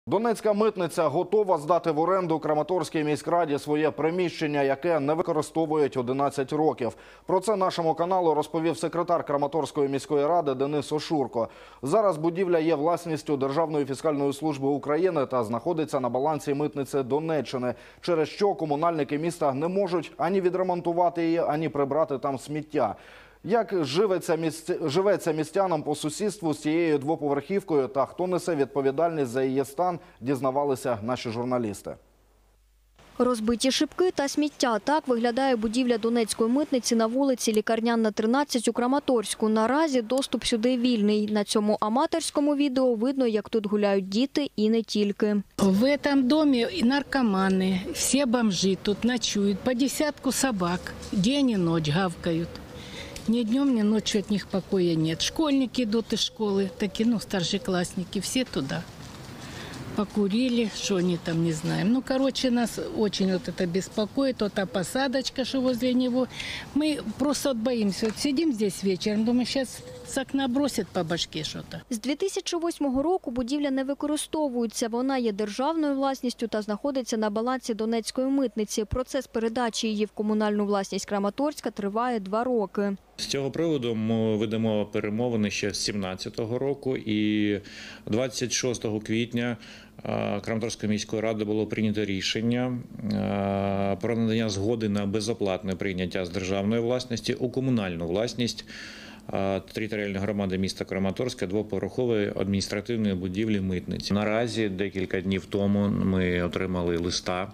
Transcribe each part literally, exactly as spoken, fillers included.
Донецька митниця готова здати в оренду Краматорській міськраді своє приміщення, яке не використовують одинадцять років. Про це нашому каналу розповів секретар Краматорської міської ради Денис Ошурко. Зараз будівля є власністю Державної фіскальної служби України та знаходиться на балансі митниці Донеччини, через що комунальники міста не можуть ані відремонтувати її, ані прибрати там сміття. Як живеться, місць... живеться містянам по сусідству з цією двоповерхівкою та хто несе відповідальність за її стан, дізнавалися наші журналісти. Розбиті шибки та сміття – так виглядає будівля Донецької митниці на вулиці Лікарняна, тринадцять у Краматорську. Наразі доступ сюди вільний. На цьому аматорському відео видно, як тут гуляють діти і не тільки. В цьому домі наркомани, всі бомжі тут ночують, по десятку собак, день і ніч гавкають. Ни днем, ни ночью от них покоя нет. Школьники идут из школы, такие, ну, старшеклассники, все туда. Покурили, что они там, не знаем. Ну, короче, нас очень вот это беспокоит, вот та посадочка, что возле него. Мы просто вот боимся. Вот сидим здесь вечером, думаю, сейчас с окна бросят по башке что-то. З дві тисячі восьмого року будівля не використовується. Вона є державною власністю та знаходиться на балансі Донецької митниці. Процес передачі її в комунальну власність Краматорська триває два роки. З цього приводу ми ведемо перемовини ще з сімнадцятого року, і двадцять шостого квітня Краматорської міської ради було прийнято рішення про надання згоди на безоплатне прийняття з державної власності у комунальну власність територіальної громади міста Краматорська двоповерхової адміністративної будівлі митниці. Наразі декілька днів тому ми отримали листа,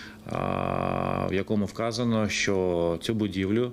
в якому вказано, що цю будівлю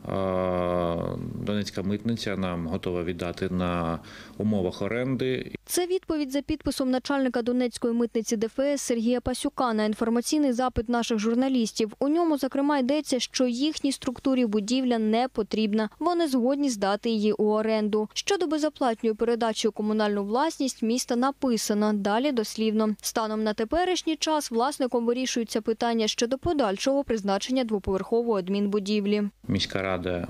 Донецька митниця нам готова віддати на умовах оренди. Це відповідь за підписом начальника Донецької митниці Де Фе Ес Сергія Пасюка на інформаційний запит наших журналістів. У ньому, зокрема, йдеться, що їхній структурі будівля не потрібна. Вони згодні здати її у оренду. Щодо безоплатної передачі у комунальну власність міста написано. Далі дослівно. Станом на теперішній час власником вирішується питання щодо подальшого призначення двоповерхової адмінбудівлі. Міська рада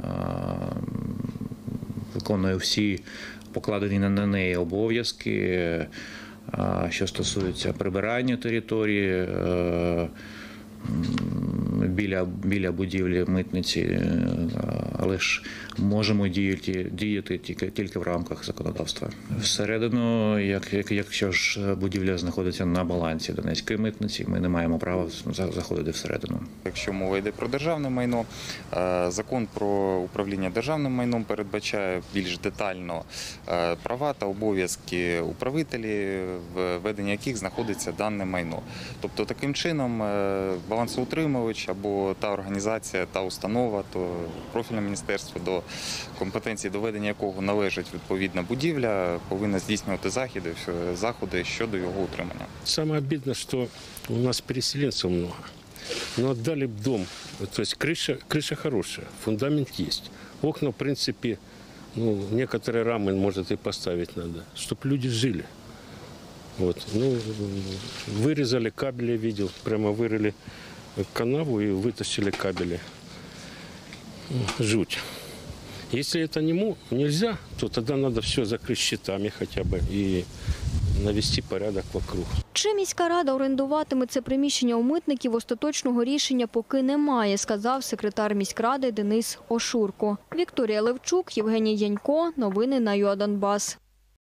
виконує всі покладені на неї обов'язки, що стосуються прибирання території біля, біля будівлі митниці, але ж можемо діяти, діяти тільки, тільки в рамках законодавства. Всередину, як, якщо ж будівля знаходиться на балансі Донецької митниці, ми не маємо права заходити всередину. Якщо мова йде про державне майно, закон про управління державним майном передбачає більш детально права та обов'язки управителів, в веденні яких знаходиться дане майно. Тобто таким чином балансоутримувач або та організація, та установа, то профільне міністерство, до компетенції доведення якого належить відповідна будівля, повинна здійснювати заходи, заходи щодо його утримання. Саме обідно, що у нас переселенців багато. Но отдали б дом, то есть крыша, крыша хорошая, фундамент есть. Окна, в принципе, ну, некоторые рамы, может, и поставить надо, чтобы люди жили. Вот. Ну, вырезали кабели, я видел, прямо вырыли канаву и вытащили кабели. Жуть. Если это не нельзя, то тогда надо все закрыть щитами хотя бы и навести порядок вокруг. Чи міська рада орендуватиме це приміщення у митників, остаточного рішення поки немає, сказав секретар міськради Денис Ошурко. Вікторія Левчук, Євгеній Янько. Новини на ЮА Донбас.